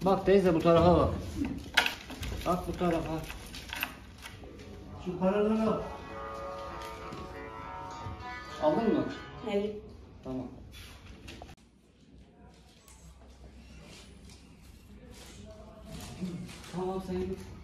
Bak teyze bu tarafa bak. Bak bu tarafa. Şu paraları al. Aldın mı? Evet. Tamam. Tamam sen git.